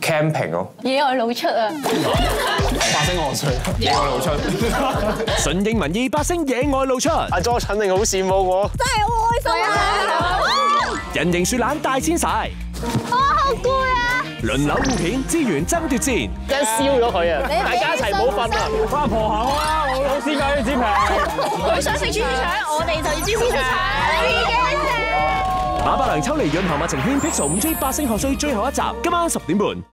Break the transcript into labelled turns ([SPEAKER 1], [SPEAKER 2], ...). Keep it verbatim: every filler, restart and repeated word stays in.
[SPEAKER 1] camping 咯，
[SPEAKER 2] 野外露出啊！
[SPEAKER 3] 八星賀歲，
[SPEAKER 1] 野外露出，
[SPEAKER 4] 順應民意，八星野外露出。
[SPEAKER 3] 阿 George 肯定好羨慕我，
[SPEAKER 2] 真係好開心啊！
[SPEAKER 4] 人形雪懶大遷徙，
[SPEAKER 2] 我好攰啊！
[SPEAKER 4] 輪流互片，資源爭奪戰。
[SPEAKER 3] 一燒咗佢啊！大家一齊冇瞓啊！
[SPEAKER 5] 阿婆行啦，我老師教你紙皮。
[SPEAKER 2] 佢想食豬豬腸，我哋就要豬豬腸。
[SPEAKER 4] 馬百良抽離潤喉物情牽 Pixel 五 G 八星賀歲最後一集，今晚十點半。